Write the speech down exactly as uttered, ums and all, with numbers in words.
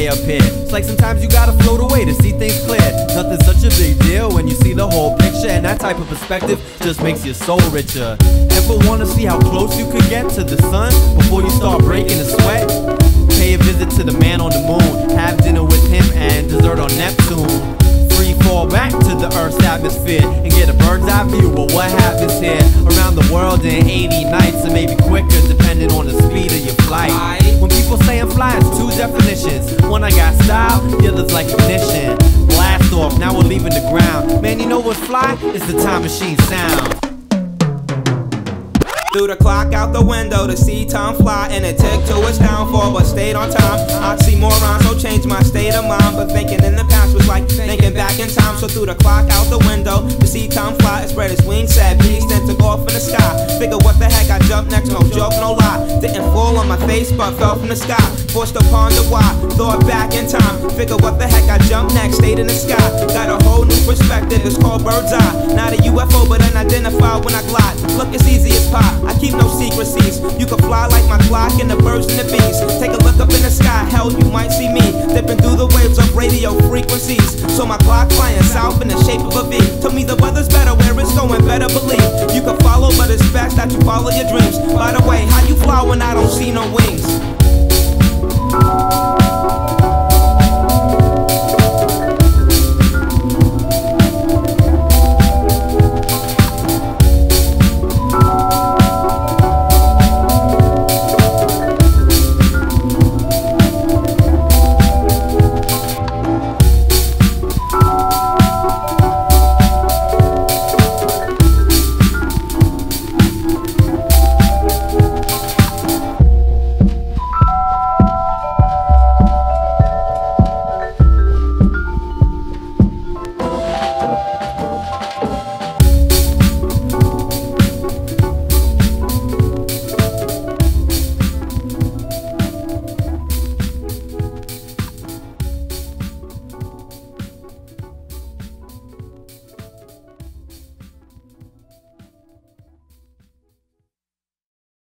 appear. It's like sometimes you gotta float away to see things clear. Nothing's such a big deal when you see the whole picture, and that type of perspective just makes your soul richer. Ever wanna see how close you could get to the sun before you start breaking a sweat? Pay a visit to the man on the moon, have dinner with him and dessert on Neptune. Free fall back to the Earth's atmosphere and get a bird's eye view of what happens here around the world in eighty nights, or maybe quicker depending on the speed of your flight. When people say I'm fly, it's two definitions. One, I got style, the other's like ignition. Blast off, now we're leaving the ground. Man, you know what's fly? It's the time machine sound. Threw the clock out the window to see time fly, and it ticked to its downfall, but stayed on time. Oxymoron, so changed my state of mind, but thinking in the past was like thinking back in time. So threw the clock out the window to see time fly. It spread its wings, said peace, then took off in the sky. Figure what the heck, I jumped next, no joke, no lie. Didn't fall on my face, but fell from the sky. Forced to ponder why, thought back in time. Figure what the heck, I jumped next, stayed in the sky. Got a whole new perspective, it's called bird's eye. Not a U F O, but unidentified when I glide. Look, it's easy as pie. I keep no secrecies. You can fly like my clock and the birds and the bees. Take a look up in the sky, hell, you might see me dipping through the waves of radio frequencies. So my clock flying south in the shape of a V. Tell me the weather's better, where it's going, better believe. You can follow, but it's best that you follow your dreams. By the way, how you fly when I don't see no wings?